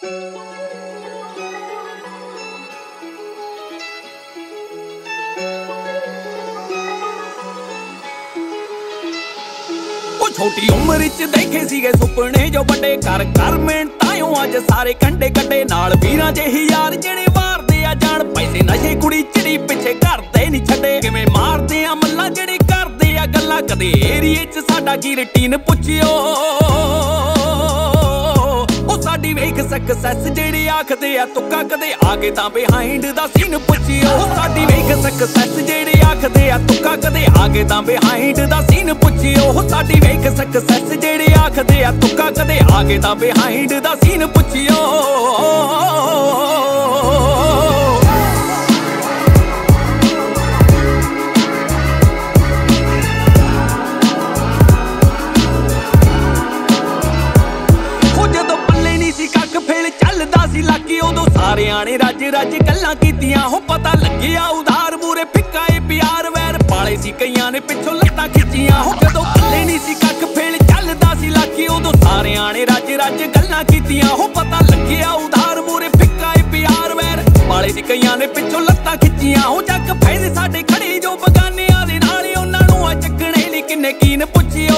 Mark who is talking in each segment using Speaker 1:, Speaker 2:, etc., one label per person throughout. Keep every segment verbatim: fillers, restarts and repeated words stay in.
Speaker 1: छोटी उम्र च देखे सीगे सुपने जो बड़े कर कर मिहनतां अज सारे कंडे कड्डे नाल वीरां जेही यार जेड़े मारदे आ जान पैसे नशे कुड़ी चिड़ी पिछे करदे नहीं छड्डे किवें मारदे आ मल्लां जेड़े करदे आ गल्लां कदे एरिए च साडा की रूटीन पुछियो साडी वेख सक्सैस जेड़े आखदे आ तुक्का कदे आगे तां बिहाइंड दा सीन पुछियो साडी वेख सक्सैस जेड़े आखदे आ तुक्का कदे आगे तां बिहाइंड दा सीन पुछियो साडी वेख सक्सैस जेड़े आखदे आ तुक्का कदे आगे तां बिहाइंड दा सीन पुछियो सारे रज रज गल्लां कीतियां हो पता लग्गिया उधार मूरे फिक्का ए प्यार वैर पाले सी कईयां ने पिछों लत्तां खिच्चियां हो जदों पल्ले नहीं सी कख फेल चलदा सी लाकी उदों सारे रज रज गल्लां कीतियां हो पता लग्गिया उधार मूरे फिक्का ए प्यार वैर पाले सी कईयां ने पिछों लत्तां खिच्चियां हो जग फायदे साडे खड़े जो बगानियां दे नाल उन्हां नूं आ चकणे लई किन्ने कीन पुछियो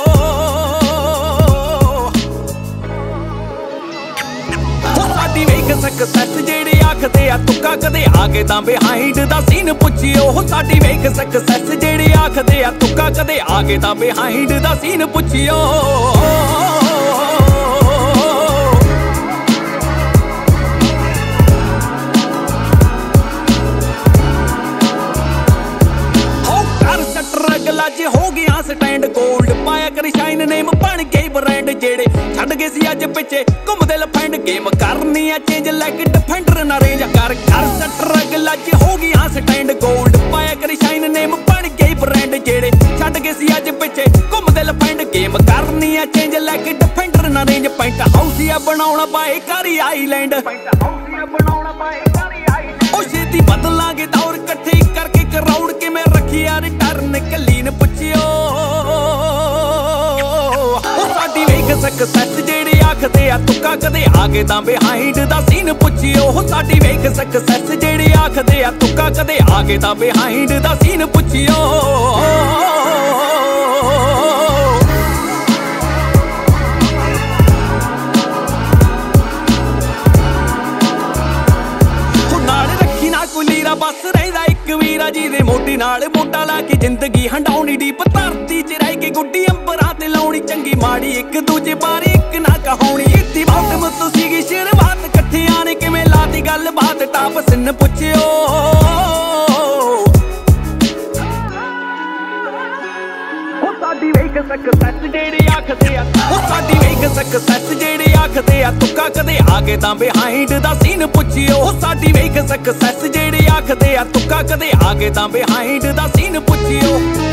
Speaker 1: सक्सैस जेड़े आखदे आ तुक्का कदे आगे तां बिहाइंड दा सीन पुछियो साडी वेख सक्सैस जेड़े आखदे आ तुक्का कदे आगे तां बिहाइंड दा सीन पुछियो अज हो गया स्टैंड गोल्ड पाया कर शाइन नेम बन गए ब्रांड जेड़े छड़ गए सी अज पिछे घुमदे लफेंड गेम करनी है चेंज लैग डिफेंडर ना रेंज कर कर स्ट्रगल अज हो गया स्टैंड गोल्ड पाया कर शाइन नेम बन गए ब्रांड जेड़े छड़ गए सी अज पिछे घुमदे लफेंड गेम करनी है चेंज लैग डिफेंडर ना रेंज पेंट हाउस या बनाउणा पाए करी आईलैंड पेंट हाउस या बनाउणा पाए करी आईलैंड ओ छेती बदलांगे दौर इकट्ठे करके कराउड के मैं रखी यार टर्न कलीन पुछियो साडी वेख सक्सैस जेड़े आखदे आ तुक्का कदे आगे तां बिहाइंड दा सीन पुछियो साडी वेख सक्सैस जेड़े आखदे आ तुक्का कदे आगे तां बिहाइंड दा सीन पुछियो बस रहिंदा इक वीरा जी दे मोढे नाल मोढा ला के जिंदगी हंडाउणी डीप धरती च रह के गुड्डी अंबरां ते लाउणी चंगी माड़ी एक दूजे बारे एक ना कहाउणी इत्ती बाउट मुत्तू सीगी शुरुआत कट्ठियां ने किवें लाती गल बात टाप सिन पुछियो साडी वेख सक्सैस जेड़े आखदे आ साडी वेख सक्सैस जेड़े आखदे आ तुक्का कदे आगे तां बिहाइंड दा सीन पुछियो साडी वेख सक्सैस जेड़े आखदे आ तुक्का कदे आगे तां बिहाइंड दा सीन पुछियो